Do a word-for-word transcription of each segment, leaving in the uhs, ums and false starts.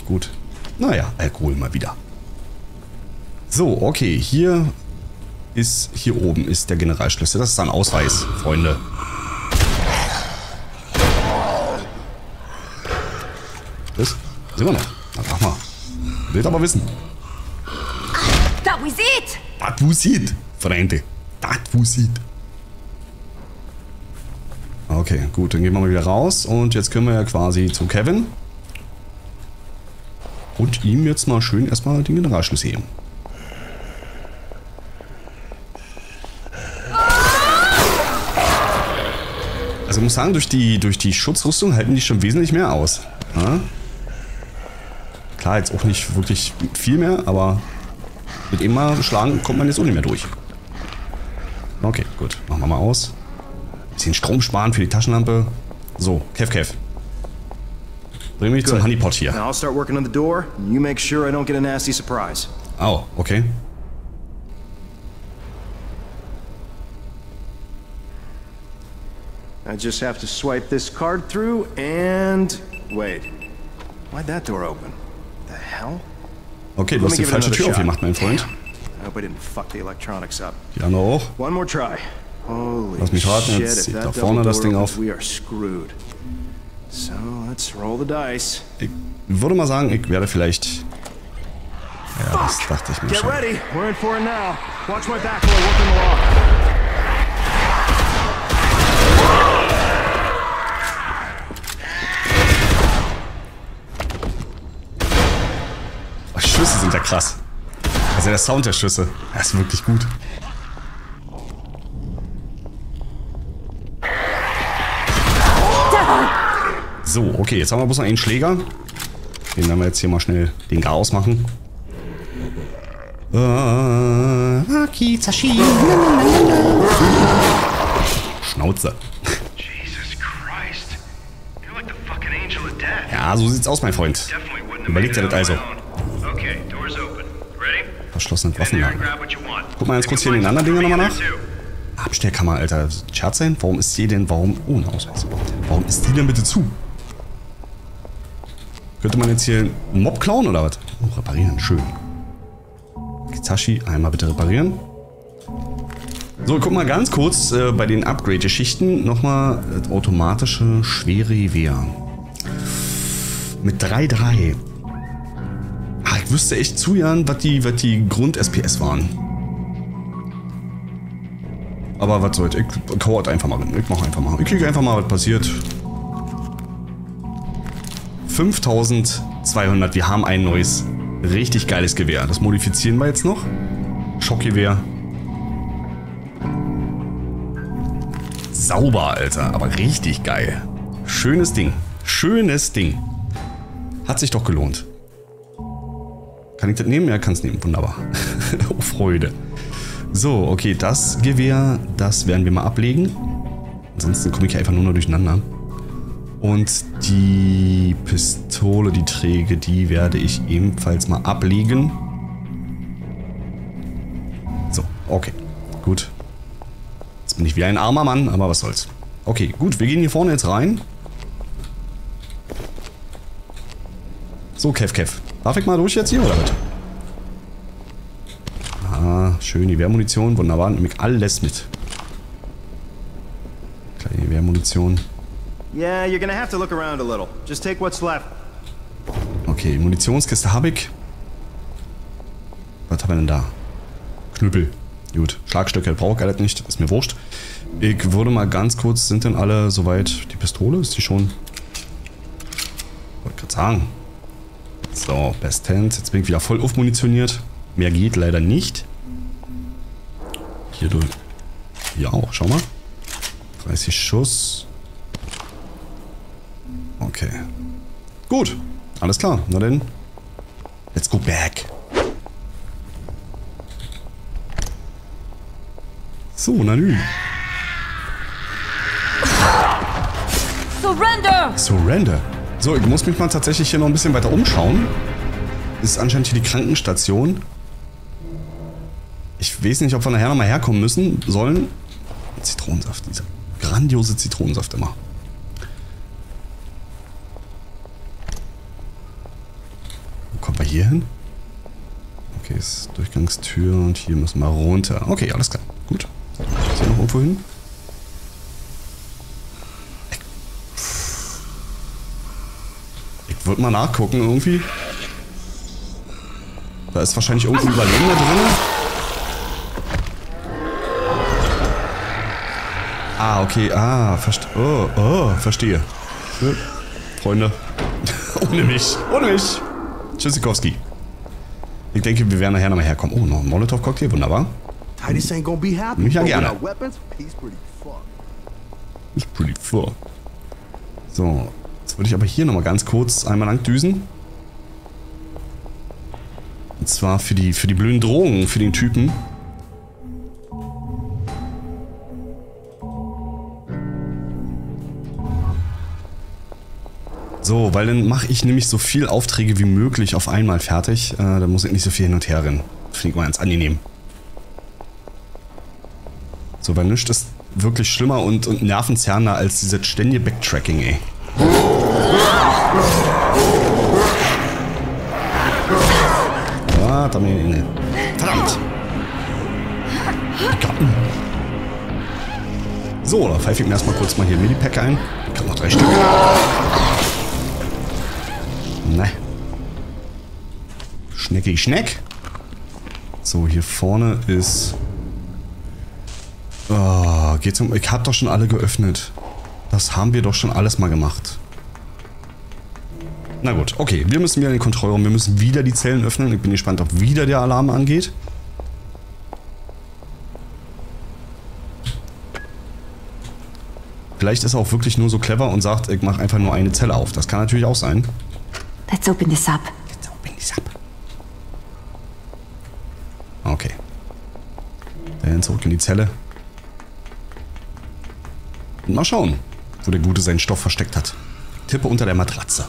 gut. Naja, Alkohol mal wieder. So, okay, hier ist, hier oben ist der Generalschlüssel. Das ist ein Ausweis, Freunde. Das sind wir noch. Na, sag mal. Will aber wissen. Das wusit! Das wusit, Freunde. Das wusit. Okay, gut, dann gehen wir mal wieder raus. Und jetzt können wir ja quasi zu Kevin. Und ihm jetzt mal schön erstmal den Generalschlüssel heben. Also ich muss sagen, durch die, durch die Schutzrüstung halten die schon wesentlich mehr aus. Ja? Klar, jetzt auch nicht wirklich viel mehr, aber mit immer schlagen kommt man jetzt auch nicht mehr durch. Okay, gut. Machen wir mal aus. Bisschen Strom sparen für die Taschenlampe. So, Kev, Kev. Bring mich zum Honeypot hier. Now I'll start working on the door, and you make sure I don't get a nasty surprise. Oh, okay. I just have to swipe this card through and... Wait. Why'd that door open? The hell? Okay, du hast die falsche Tür aufgemacht, mein Freund. I hope I didn't fuck the electronics up. Die andere auch. One more try. Holy Lass mich raten, jetzt zieht da vorne das Ding auf. We are screwed. So, let's roll the dice. Ich würde mal sagen, ich werde vielleicht... Ja, das dachte ich mir Get schon. ready. We're in for it now. Watch my back while I work in the lock. Oh, Schüsse sind ja krass. Also der Sound der Schüsse, der ist wirklich gut. So, okay, jetzt haben wir bloß noch einen Schläger. Den werden wir jetzt hier mal schnell den Chaos machen. Schnauze. Ja, so sieht's aus, mein Freund. Überlegt ihr das also. Verschlossene Waffenlager. Guck mal ganz kurz hier in den anderen Dingen nochmal nach. Abstellkammer, Alter. Scherz sein? Warum ist die denn, warum... Oh, ein Ausweis. Warum ist die denn bitte zu? Könnte man jetzt hier einen Mob klauen oder was? Oh, reparieren, schön. Kizashi, einmal bitte reparieren. So, guck mal ganz kurz äh, bei den Upgrade-Geschichten nochmal das automatische schwere Gewehr. Mit drei drei. Ah, ich wüsste echt zu gern, was die, was die Grund-S P S waren. Aber was soll's, ich kauert einfach mal. Ich mach einfach mal. Ich kriege einfach mal, was passiert. fünftausendzweihundert. Wir haben ein neues, richtig geiles Gewehr. Das modifizieren wir jetzt noch. Schockgewehr. Sauber, Alter. Aber richtig geil. Schönes Ding. Schönes Ding. Hat sich doch gelohnt. Kann ich das nehmen? Ja, kann es nehmen. Wunderbar. Oh, Freude. So, okay, das Gewehr, das werden wir mal ablegen. Ansonsten komme ich einfach nur noch durcheinander. Und die Pistole, die Träge, die werde ich ebenfalls mal ablegen. So, okay, gut. Jetzt bin ich wie ein armer Mann, aber was soll's. Okay, gut, wir gehen hier vorne jetzt rein. So, Kev, Kev. Darf ich mal durch jetzt hier, oder was? Ah, schön, die Wehrmunition, wunderbar. Nehme ich alles mit. Kleine Wehrmunition. Yeah, you're gonna have to look around a little. Just take what's left. Okay, Munitionskiste habe ich. Was haben wir denn da? Knüppel. Gut, Schlagstöcke brauche ich alles nicht, ist mir wurscht. Ich würde mal ganz kurz, sind denn alle soweit? Die Pistole, ist die schon? Wollte gerade sagen. So, Best Hand. Jetzt bin ich wieder voll aufmunitioniert. Mehr geht leider nicht. Hier durch. Hier auch, schau mal. dreißig Schuss. Okay. Gut. Alles klar. Na denn. Let's go back. So, na nü. Surrender! Surrender. So, ich muss mich mal tatsächlich hier noch ein bisschen weiter umschauen. Ist anscheinend hier die Krankenstation. Ich weiß nicht, ob wir nachher nochmal herkommen müssen, sollen. Zitronensaft, dieser grandiose Zitronensaft immer. hier hin? Okay, ist Durchgangstür und hier müssen wir runter. Okay, alles klar. Gut. Ist hier noch irgendwo hin? Ich, ich würde mal nachgucken irgendwie. Da ist wahrscheinlich irgendein Überlebender drin. Ah, okay. Ah, verste oh, oh, verstehe. Ja, Freunde. Ohne mich. Ohne mich. Tschüssikowski. Ich denke, wir werden nachher nochmal herkommen. Oh, noch ein Molotow-Cocktail. Wunderbar. Titus ain't gonna be happy. Mich ja gerne. He's pretty fucked. He's pretty fucked. So. Jetzt würde ich aber hier nochmal ganz kurz einmal lang düsen. Und zwar für die, für die blöden Drohungen für den Typen. So, weil dann mache ich nämlich so viel Aufträge wie möglich auf einmal fertig. Äh, da muss ich nicht so viel hin und her rennen. Finde ich mal ganz angenehm. So, weil nichts ist wirklich schlimmer und, und nervenzerrender als dieses ständige Backtracking, ey. Ah, da mir inne. Verdammt! So, da pfeife ich mir erstmal kurz mal hier Medipack ein. Ich habe noch drei Stück. Ne. Schnecki Schneck. So, hier vorne ist... Oh, geht's um... Ich hab doch schon alle geöffnet. Das haben wir doch schon alles mal gemacht. Na gut, okay. Wir müssen wieder in den Kontrollraum. Wir müssen wieder die Zellen öffnen. Ich bin gespannt, ob wieder der Alarm angeht. Vielleicht ist er auch wirklich nur so clever und sagt, ich mache einfach nur eine Zelle auf. Das kann natürlich auch sein. Let's open this up. Let's open this up. Okay. Dann zurück in die Zelle. Und mal schauen, wo der Gute seinen Stoff versteckt hat. Tippe unter der Matratze.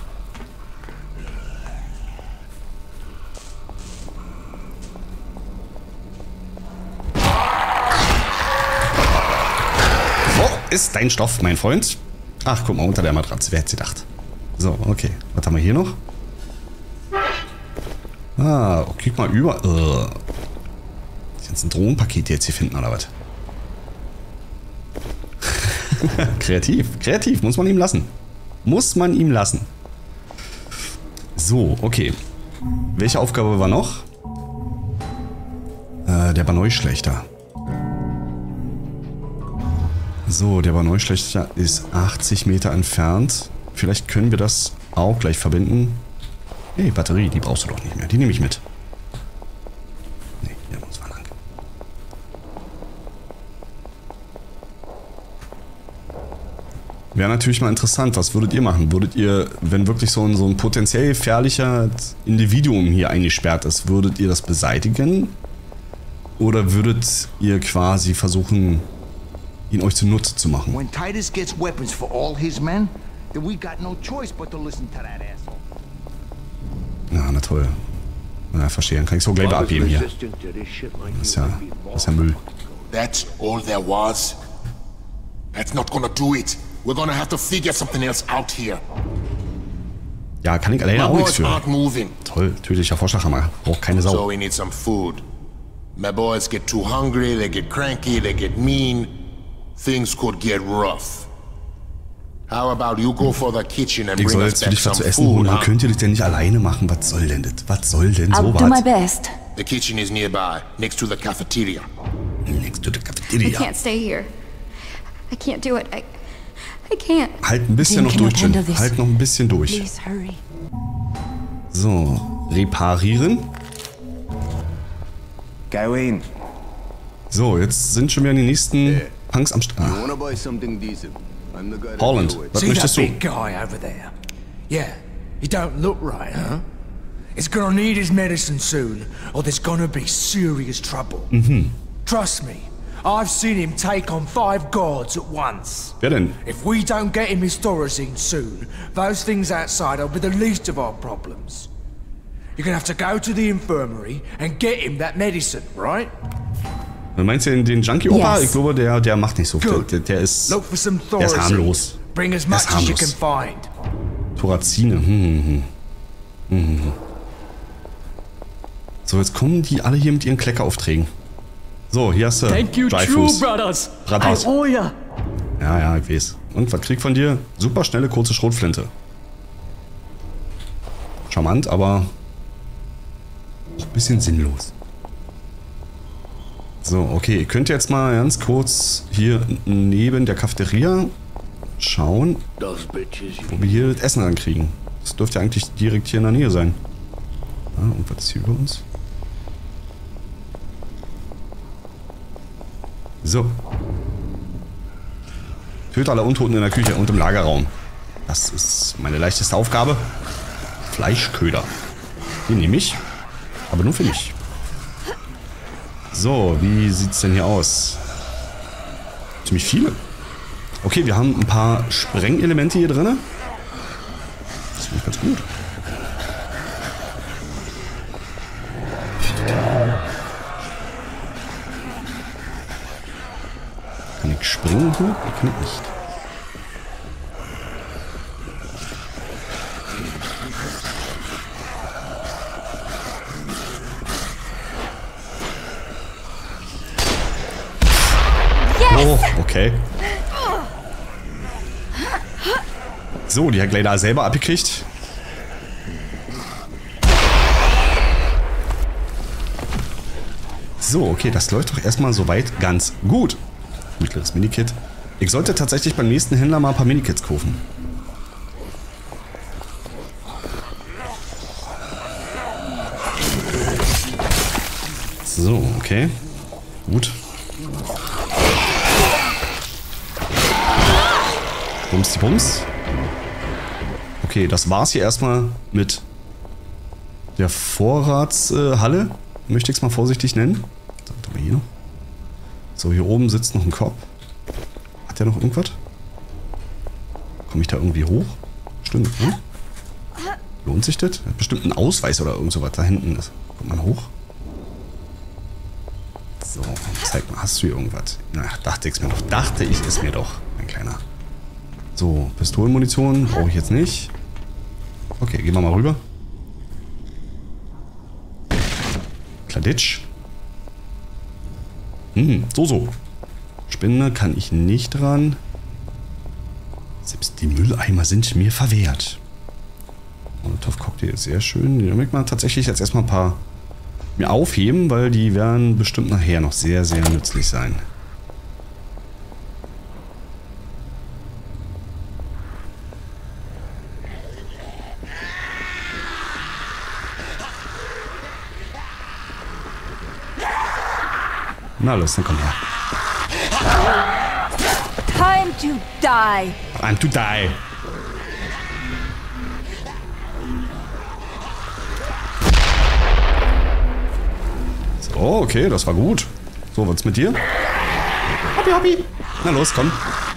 Wo ist dein Stoff, mein Freund? Ach, guck mal, unter der Matratze. Wer hätte es gedacht? So, okay. Was haben wir hier noch? Ah, guck mal über. Uh. Ist jetzt ein Drohnenpaket jetzt hier finden, oder was? Kreativ, kreativ. Muss man ihm lassen. Muss man ihm lassen. So, okay. Welche Aufgabe war noch? Äh, der Banoi-Schlechter. So, der Banoi-Schlechter ist achtzig Meter entfernt. Vielleicht können wir das auch gleich verbinden. Hey, Batterie, die brauchst du doch nicht mehr. Die nehme ich mit. Nee, hier muss man lang. Wäre natürlich mal interessant, was würdet ihr machen? Würdet ihr, wenn wirklich so ein, so ein potenziell gefährlicher Individuum hier eingesperrt ist, würdet ihr das beseitigen? Oder würdet ihr quasi versuchen, ihn euch zunutze zu machen? When Titus gets weapons for all his men, then we got no choice but to listen to that asshole. Ja, na toll. Na, verstehe. Dann kann ich so gleich abgeben hier. Das ist ja, das ist ja Müll. That's all there was? That's not gonna do it. We're gonna have to figure something else out here. Ja, kann ich alleine My auch nichts boys für. aren't moving. Toll, tödlicher Vorschlaghammer. Braucht keine Sau. So we need some food. My boys get too hungry, they get cranky, they get mean. Things could get rough. How about you go for the kitchen and Ich bring soll us jetzt für back dich was some zu essen holen. food, Dann huh? könnt ihr das denn nicht alleine machen. Was soll denn das? Was soll denn I'll do my sowas? best. The kitchen is nearby, next to the cafeteria. Next to the I cafeteria. can't stay here. I can't do it. I, I can't. Halt ein bisschen Jane noch cannot durch, Jin. handle this. Halt noch ein bisschen durch. Please hurry. So, reparieren. Go in. So, jetzt sind schon wieder die nächsten Punks am You Start. Ah, wanna buy something decent? I'm the guy to Holland, do it. was See that möchtest du? big guy over there? Yeah, he don't look right, huh? He's gonna need his medicine soon, or there's gonna be serious trouble. Mhm. Trust me, I've seen him take on five gods at once. Wer denn? If we don't get him his Thorazine soon, those things outside will be the least of our problems. You're gonna have to go to the infirmary and get him that medicine, right? Meinst du den, den Junkie-Opa? Yes. Ich glaube, der, der macht nicht so viel. Good. Der, der ist... Look for some Der ist Thorazine. harmlos. Bring as Der ist much as you can harmlos. find. Thorazine. Hm, hm, hm. Hm, hm. So, jetzt kommen die alle hier mit ihren Kleckeraufträgen. So, hier hast du Thank you, Dreifuß. True Brothers. Brothers. I owe ya. Ja, ja, ich weiß. Und, was krieg ich von dir? Super schnelle, kurze Schrotflinte. Charmant, aber auch ein bisschen sinnlos. So, okay. Ihr könnt jetzt mal ganz kurz hier neben der Cafeteria schauen, wo wir hier das Essen ankriegen. Das dürfte eigentlich direkt hier in der Nähe sein. Ah, und was ist hier über uns? So. Töte alle Untoten in der Küche und im Lagerraum. Das ist meine leichteste Aufgabe. Fleischköder. Den nehme ich. Aber nur für mich. So, wie sieht's denn hier aus? Ziemlich viele. Okay, wir haben ein paar Sprengelemente hier drin. Das finde ich ganz gut. Kann ich springen? Ich kann ich nicht. Oh, okay. So, die hat gleich da selber abgekriegt. So, okay, das läuft doch erstmal soweit ganz gut. Mittleres Minikit. Ich sollte tatsächlich beim nächsten Händler mal ein paar Minikits kaufen. So, okay. Gut. Bums die Bums. Okay, das war's hier erstmal mit der Vorratshalle. Äh, möchte ich es mal vorsichtig nennen. So, hier noch. So, hier oben sitzt noch ein Kopf. Hat der noch irgendwas? Komme ich da irgendwie hoch? Stimmt, ne? Lohnt sich das? Hat bestimmt einen Ausweis oder irgend sowas da hinten. Das kommt man hoch. So, zeig mal, hast du hier irgendwas? Na, dachte ich es mir doch. Dachte ich es mir doch, mein Kleiner. So, Pistolenmunition brauche ich jetzt nicht. Okay, gehen wir mal rüber. Kladitsch. Hm, so, so. Spinne kann ich nicht dran. Selbst die Mülleimer sind mir verwehrt. Molotov-Cocktail ist sehr schön. Die möchte man tatsächlich jetzt erstmal ein paar mir aufheben, weil die werden bestimmt nachher noch sehr, sehr nützlich sein. Na los, dann komm her. Time to die. Time to die. So, okay, das war gut. So, was ist mit dir? Hoppi, hoppi. Na los, komm.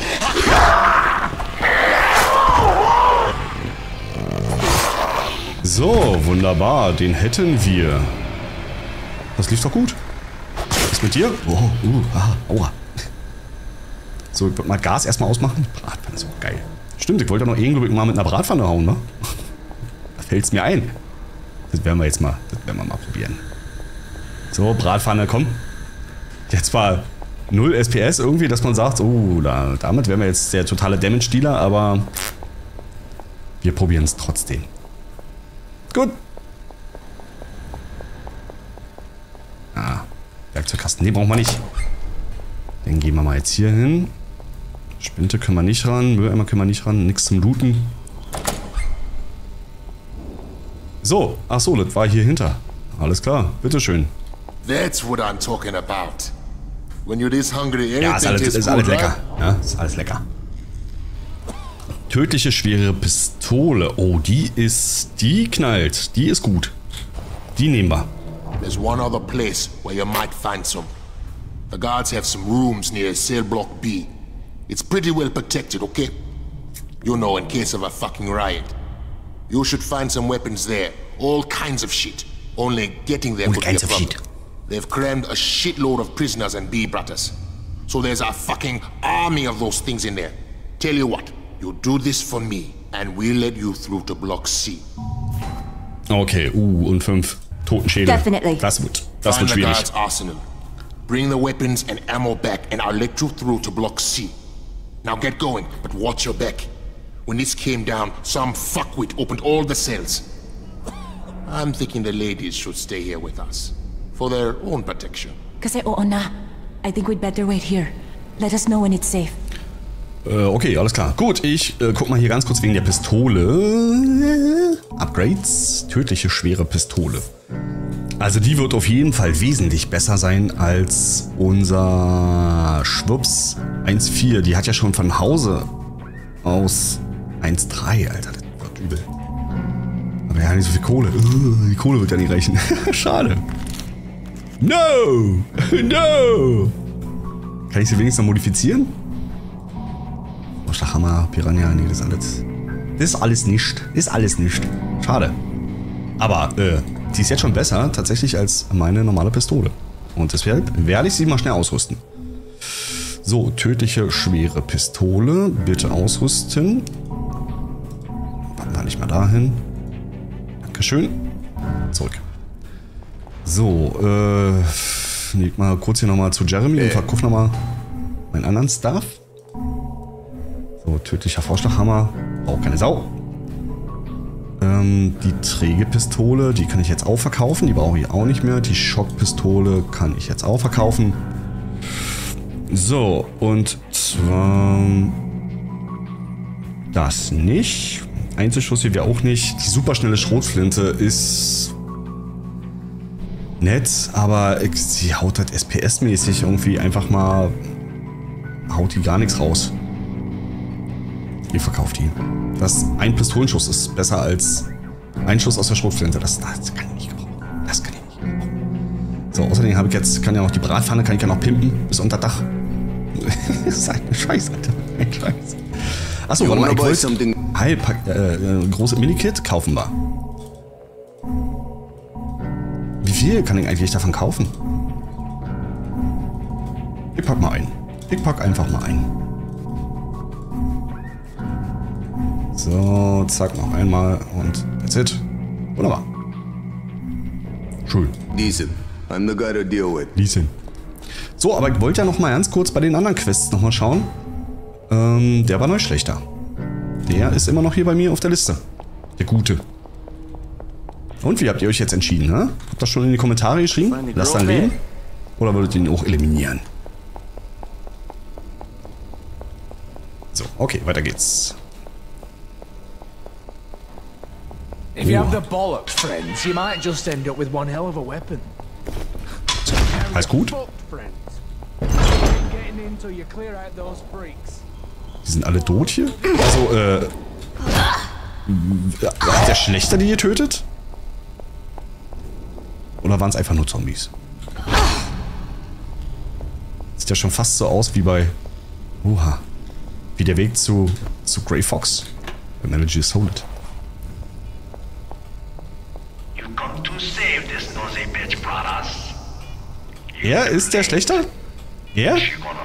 So, wunderbar. Den hätten wir. Das lief doch gut. Was ist mit dir? Oh, uh, ah, aua. So, ich wollte mal Gas erstmal ausmachen. Bratpfanne ist auch geil. Stimmt, ich wollte ja noch irgendwo mal mit einer Bratpfanne hauen, ne? Da fällt's mir ein. Das werden wir jetzt mal, das werden wir mal probieren. So, Bratpfanne, komm. Jetzt war null S P S irgendwie, dass man sagt, oh, da, damit wären wir jetzt der totale Damage-Dealer, aber wir probieren es trotzdem. Gut. Ah, Werkzeugkasten, nee, brauchen wir nicht. Dann gehen wir mal jetzt hier hin. Spinte können wir nicht ran, Mülleimer können wir nicht ran, nichts zum Looten. So, ach so, das war hier hinter. Alles klar, bitteschön. That's what I'm talking about. When you're this hungry, ja, ist alles, ist alles lecker. Ja, ist alles lecker. Tödliche schwere Pistole. Oh, die ist, die knallt. Die ist gut. Die nehmen wir. There's one other place where you might find some. The guards have some rooms near Cell Block B. It's pretty well protected, okay? You know, in case of a fucking riot. You should find some weapons there. All kinds of shit. Only getting there All could be a kinds of problem. shit. They've crammed a shitload of prisoners and B-brothers. So there's a fucking army of those things in there. Tell you what, you do this for me, and we'll let you through to Block C. Okay, uh, und fünf. Totenschädel. Definitely. Das wird, das wird Find the schwierig. guard's arsenal. Bring the weapons and ammo back, and I'll let you through to Block C. Now get going, but watch your back. When this came down, some fuckwit opened all the cells. I'm thinking the ladies should stay here with us, for their own protection. Kasi oo na. I think we'd better wait here. Let us know when it's safe. Äh, okay, alles klar. Gut, ich äh, guck mal hier ganz kurz wegen der Pistole. Upgrades. Tödliche schwere Pistole. Also die wird auf jeden Fall wesentlich besser sein als unser Schwupps eins Punkt vier. Die hat ja schon von Hause aus eins Punkt drei, Alter. Das wird übel. Aber ja, nicht so viel Kohle. Uh, die Kohle wird ja nicht reichen. Schade. No! No! Kann ich sie wenigstens noch modifizieren? Hammer, Piranha, nee, das ist alles. Das ist alles nicht. Ist alles nicht. Schade. Aber, äh, die ist jetzt schon besser tatsächlich als meine normale Pistole. Und deshalb werde ich sie mal schnell ausrüsten. So, tödliche schwere Pistole. Bitte ausrüsten. Packen wir nicht mal dahin. Dankeschön. Zurück. So, äh, leg mal kurz hier nochmal zu Jeremy und verkauf nochmal meinen anderen Stuff. So, tödlicher Vorschlaghammer. Braucht keine Sau. Ähm, die träge Pistole, die kann ich jetzt auch verkaufen. Die brauche ich auch nicht mehr. Die Schockpistole kann ich jetzt auch verkaufen. So, und zwar das nicht. Einzelschuss hier wäre auch nicht. Die superschnelle Schrotflinte ist nett, aber sie haut halt S P S-mäßig irgendwie einfach mal, haut die gar nichts raus. Ihr verkauft die. Das ein Pistolenschuss ist besser als ein Schuss aus der Schrotflinte. Das, das kann ich nicht gebrauchen. Das kann ich nicht gebrauchen. So, außerdem habe ich jetzt, kann ja noch die Bratpfanne, kann ich ja noch pimpen bis unter Dach. Das ist ein Scheiß, Alter. Ein Scheiß. Achso, warte mal, ich wollte Heilpack, äh, große Minikit kaufen wir. Wie viel kann ich eigentlich davon kaufen? Ich pack mal ein. Ich pack einfach mal ein. So, zack, noch einmal und that's it. Wunderbar. Schön. Decent. I'm the guy to deal with. Decent. So, aber ich wollte ja noch mal ganz kurz bei den anderen Quests noch mal schauen. Ähm, der war neu schlechter. Der ist immer noch hier bei mir auf der Liste. Der Gute. Und wie habt ihr euch jetzt entschieden, ne? Habt das schon in die Kommentare geschrieben? Lasst dann leben. Oder würdet ihr ihn auch eliminieren? So, okay, weiter geht's. If you have the bollocks, friends, you might just end up with one hell of a weapon. Alles gut? Die sind alle tot hier? Also, äh... Hat der Schlechter die getötet? Oder waren es einfach nur Zombies? Sieht ja schon fast so aus wie bei... Oha. Wie der Weg zu, zu Grey Fox. Bei Metal Gear Solid. Er ist der Schlechter? Er?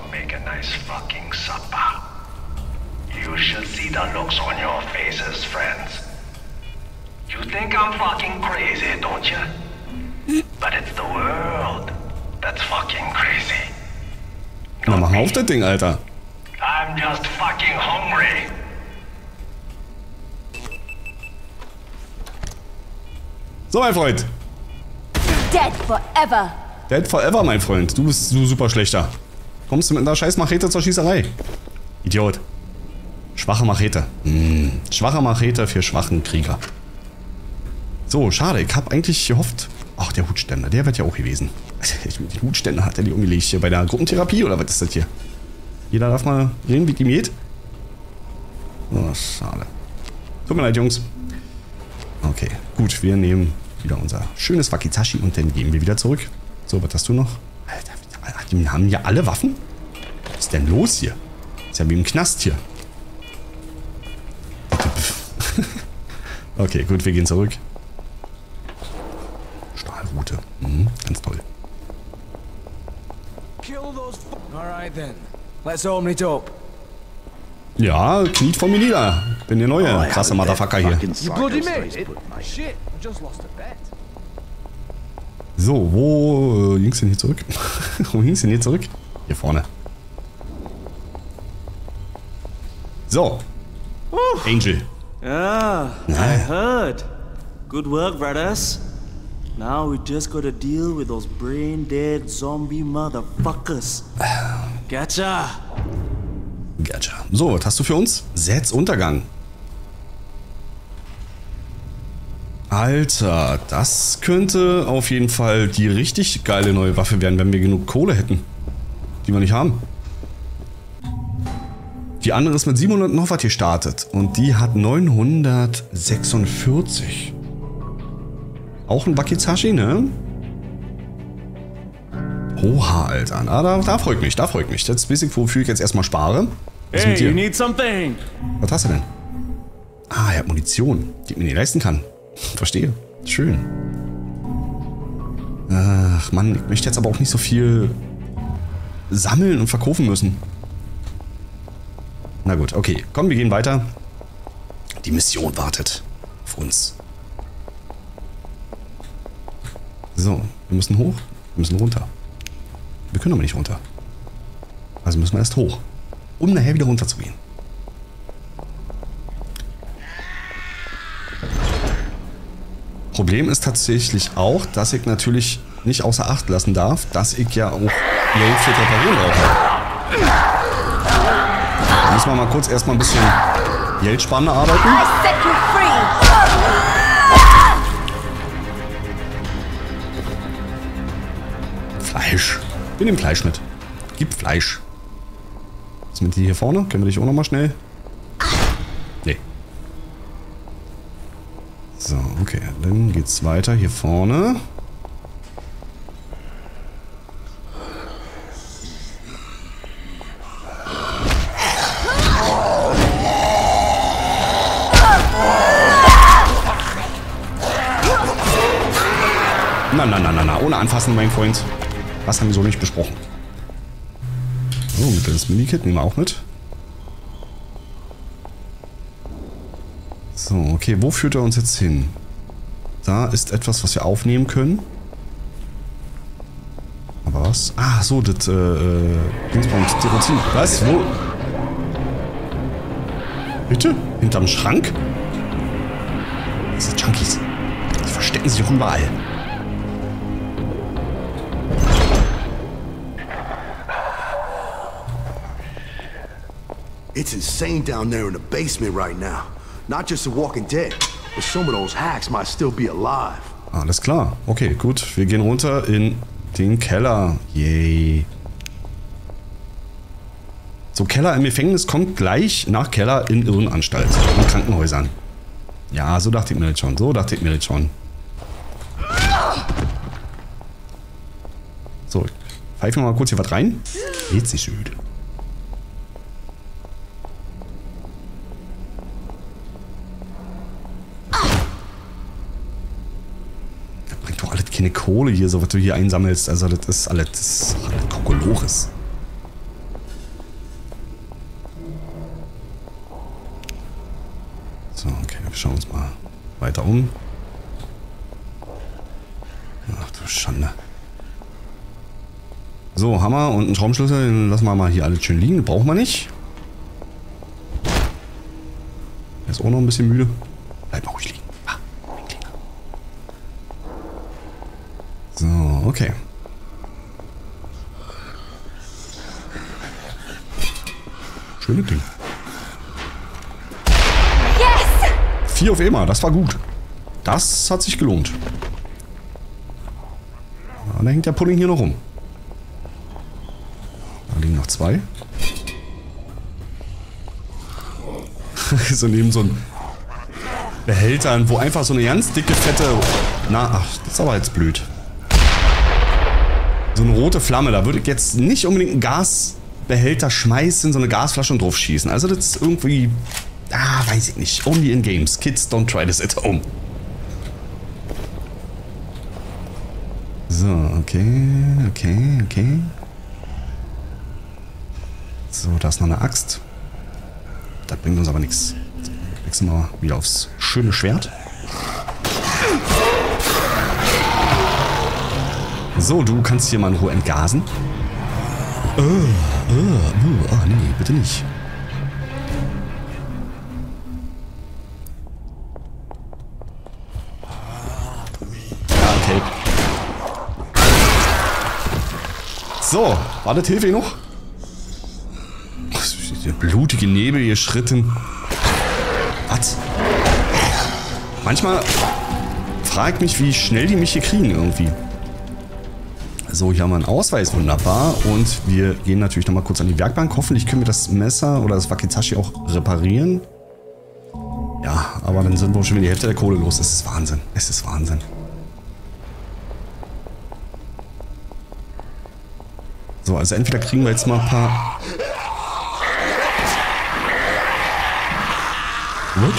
You should see the looks on your faces, friends. You think I'm fucking crazy, don't you? But it's the world that's fucking crazy. Na, mach mal auf das Ding, Alter. I'm just fucking hungry. So, mein Freund. Dead forever. Dead forever, mein Freund. Du bist so super schlechter. Kommst du mit einer scheiß Machete zur Schießerei? Idiot. Schwache Machete. Hm. Schwache Machete für schwachen Krieger. So, schade. Ich habe eigentlich gehofft... Ach, der Hutständer. Der wird ja auch gewesen. Die Hutständer hat er die umgelegt hier bei der Gruppentherapie, oder was ist das hier? Jeder darf mal reden, wie die geht. Oh, schade. Tut mir leid, Jungs. Okay, gut. Wir nehmen wieder unser schönes Wakizashi und dann gehen wir wieder zurück. So, was hast du noch? Alter, die haben ja alle Waffen? Was ist denn los hier? Ist ja wie im Knast hier. Okay, gut, wir gehen zurück. Stahlrute. Mhm, ganz toll. Alright then. Let's open it up. Ja, kniet vor mir nieder. Bin der neue krasse Motherfucker hier. You bloody made it? Shit, I just lost a bet. So, wo äh, ging's denn hier zurück? Wo ging's denn hier zurück? Hier vorne. So. Angel. Yeah, I heard. Good work, brothers. Now we just gotta deal with those brain-dead zombie motherfuckers. Gotcha. Gotcha. So, was hast du für uns? Sets Untergang. Alter, das könnte auf jeden Fall die richtig geile neue Waffe werden, wenn wir genug Kohle hätten. Die wir nicht haben. Die andere ist mit siebenhundert noch was gestartet. Und die hat neunhundertsechsundvierzig. Auch ein Wakizashi, ne? Oha, Alter. Na, da, da freut mich, da freut mich. Das ist basic, wofür ich jetzt erstmal spare. Was Hey, you need something. Was hast du denn? Ah, er hat Munition, die ich mir nicht leisten kann. Verstehe. Schön. Ach, Mann, ich möchte jetzt aber auch nicht so viel sammeln und verkaufen müssen. Na gut, okay. Komm, wir gehen weiter. Die Mission wartet auf uns. So, wir müssen hoch, wir müssen runter. Wir können aber nicht runter. Also müssen wir erst hoch, um nachher wieder runter zu gehen. Problem ist tatsächlich auch, dass ich natürlich nicht außer Acht lassen darf, dass ich ja auch Geld für Reparieren brauche. Da müssen wir mal kurz erstmal ein bisschen Geldspannende arbeiten. Fleisch. Wir nehmen Fleisch mit. Gib Fleisch. Was ist mit dir hier vorne? Können wir dich auch nochmal schnell? Nee. So, okay. Dann geht's weiter hier vorne. Na, na, na, na, na. Ohne anfassen, mein Freund. Das haben wir so nicht besprochen. So, mittleres Minikit nehmen wir auch mit. So, okay. Wo führt er uns jetzt hin? Da ist etwas, was wir aufnehmen können. Aber was? Ah, so, das, äh, äh, Dingsbums, Terrazin. Was? Wo? Bitte? Hinterm Schrank? Diese Junkies. Die verstecken sich auch überall. It's insane down there in the basement right now. Not just The Walking Dead, but some of those hacks might still be alive. Alles klar. Okay, gut. Wir gehen runter in den Keller. Yay. So, Keller im Gefängnis kommt gleich nach Keller in Irrenanstalt. In Krankenhäusern. Ja, so dachte ich mir das schon. So dachte ich mir das schon. So, pfeifen wir mal kurz hier was rein. Jetzt nicht müde. Keine Kohle hier, so was du hier einsammelst. Also das ist alles, das ist alles Kokolores. So, okay, wir schauen uns mal weiter um. Ach du Schande. So, Hammer und einen Schraubenschlüssel, den lassen wir mal hier alles schön liegen. Das brauchen wir nicht. Er ist auch noch ein bisschen müde. Bleib mal ruhig liegen. So, okay. Schönes Ding. Yes! Vier auf einmal, das war gut. Das hat sich gelohnt. Ja, da hängt der Pudding hier noch rum. Da liegen noch zwei. So neben so einem Behältern, wo einfach so eine ganz dicke, fette... Na, ach, das ist aber jetzt blöd. So eine rote Flamme, da würde ich jetzt nicht unbedingt einen Gasbehälter schmeißen, so eine Gasflasche und drauf schießen. Also das ist irgendwie, ah, weiß ich nicht. Only in games. Kids don't try this at home. So, okay, okay, okay. So, da ist noch eine Axt. Das bringt uns aber nichts. Wechseln wir mal wieder aufs schöne Schwert. So, du kannst hier mal in Ruhe entgasen. Oh, oh, oh, oh, nee, bitte nicht. Ja, okay. So, wartet, hilfe ich noch? Der blutige Nebel hier Schritten. Was? Manchmal fragt mich, wie schnell die mich hier kriegen irgendwie. So, hier haben wir einen Ausweis, wunderbar. Und wir gehen natürlich nochmal kurz an die Werkbank. Hoffentlich können wir das Messer oder das Wakizashi auch reparieren. Ja, aber dann sind wir schon wieder die Hälfte der Kohle los. Es ist Wahnsinn. Es ist Wahnsinn. So, also entweder kriegen wir jetzt mal ein paar... Gut.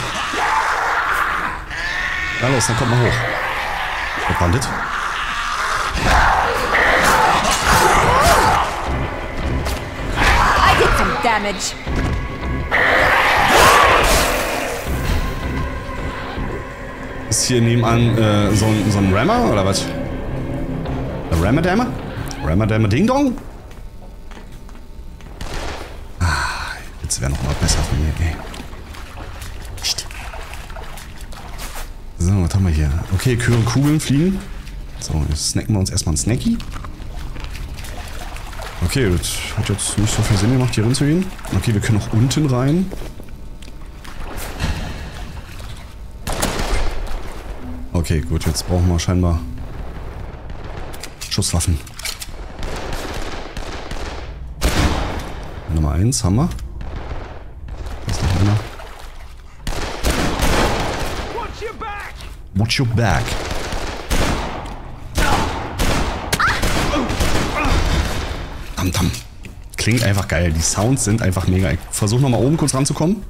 Na los, dann kommt mal hoch. Der Bandit. I did some damage. Ist hier nebenan äh, so, ein, so ein Rammer oder was? Ein Rammer-Dammer? Rammer-Dammer Ding-Dong? Ah, jetzt wäre noch mal besser von mir, ey. So, was haben wir hier? Okay, Kugeln fliegen. So, jetzt snacken wir uns erstmal einen Snacky. Okay, das hat jetzt nicht so viel Sinn gemacht, hier reinzugehen. Okay, wir können auch unten rein. Okay, gut, jetzt brauchen wir scheinbar Schusswaffen. Nummer eins haben wir. Da ist noch einer. Watch your back. Dam, dam. Klingt einfach geil. Die Sounds sind einfach mega. Ich versuche nochmal oben kurz ranzukommen.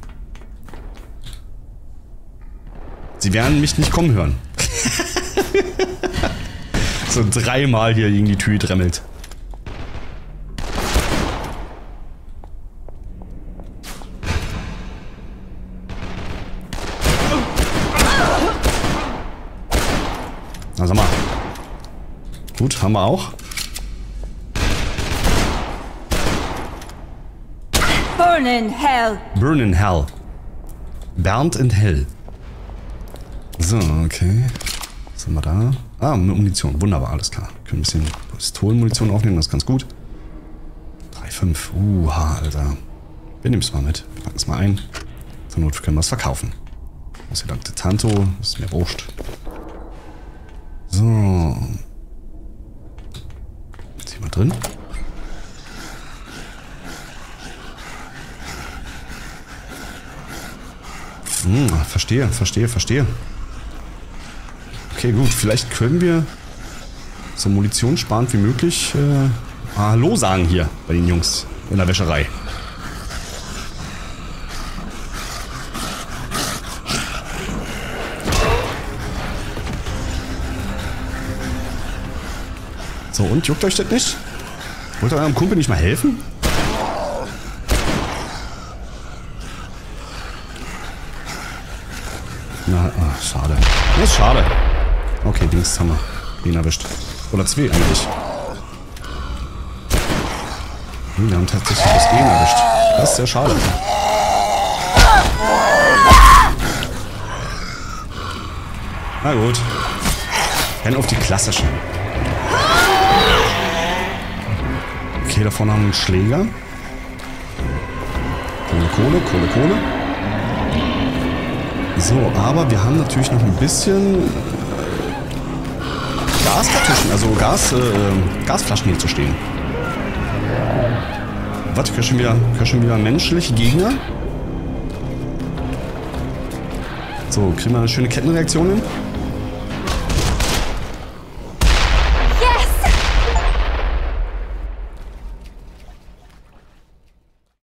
Sie werden mich nicht kommen hören. So dreimal hier gegen die Tür dremmelt. Na, sag mal. Gut, haben wir auch. Burn in hell. Burn in hell. Burnt in hell. So, okay. Was haben wir da? Ah, Munition. Wunderbar, alles klar. Können ein bisschen Pistolenmunition aufnehmen, das ist ganz gut. drei fünf. Uha, Alter. Wir nehmen es mal mit. Wir packen es mal ein. Zur Not können wir es verkaufen. Was hier dank Tanto. Ist mir wurscht. So. Jetzt hier mal drin. Hm, verstehe, verstehe, verstehe. Okay, gut. Vielleicht können wir so Munition sparend wie möglich äh, Hallo sagen hier bei den Jungs in der Wäscherei. So, und juckt euch das nicht? Wollt ihr eurem Kumpel nicht mal helfen? Na, ach, schade. Das ist schade. Okay, Dings haben wir ihn erwischt. Oder zwei eigentlich. Hm, wir haben tatsächlich das Gen erwischt. Das ist sehr schade. Na gut. Dann auf die klassischen. Okay, da vorne haben wir einen Schläger. Kohle, Kohle, Kohle, Kohle. So, aber wir haben natürlich noch ein bisschen Gaskartuschen, also Gas, äh, Gasflaschen hier zu stehen. Was? Ich höre schon wieder, ich höre schon wieder menschliche Gegner. So, kriegen wir eine schöne Kettenreaktion hin.